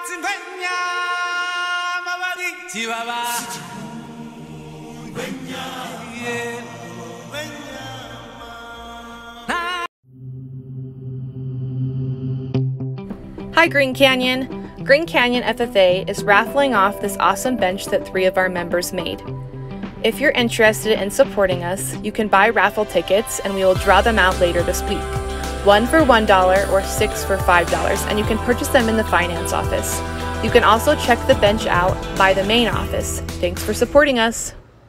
Hi Green Canyon! Green Canyon FFA is raffling off this awesome bench that 3 of our members made. If you're interested in supporting us, you can buy raffle tickets and we will draw them out later this week. 1 for $1 or 6 for $5, and you can purchase them in the finance office. You can also check the bench out by the main office. Thanks for supporting us!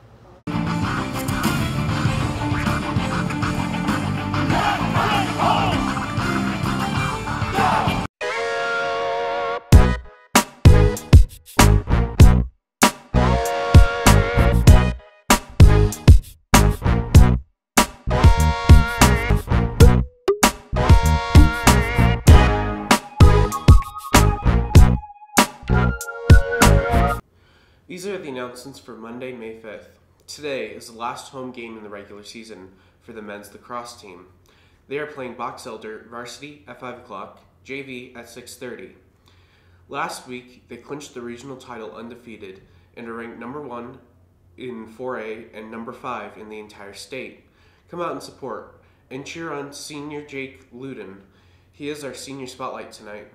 These are the announcements for Monday, May 5th. Today is the last home game in the regular season for the men's lacrosse team. They are playing Box Elder varsity at 5 o'clock, JV at 6:30. Last week, they clinched the regional title undefeated and are ranked number 1 in 4A and number 5 in the entire state. Come out and support and cheer on senior Jake Luden. He is our senior spotlight tonight.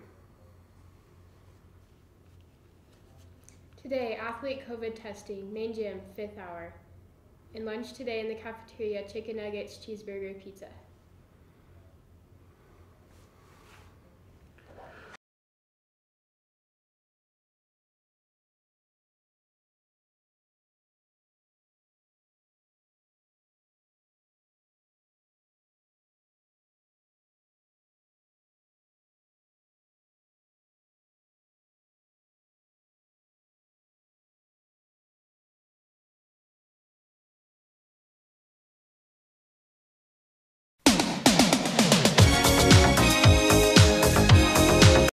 Today, athlete COVID testing, main gym, 5th hour. And lunch today in the cafeteria, chicken nuggets, cheeseburger, pizza.